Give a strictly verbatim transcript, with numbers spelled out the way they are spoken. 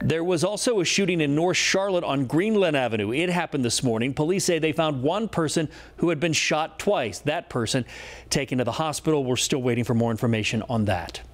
There was also a shooting in North Charlotte on Greenland Avenue. It happened this morning. Police say they found one person who had been shot twice. That person taken to the hospital. We're still waiting for more information on that.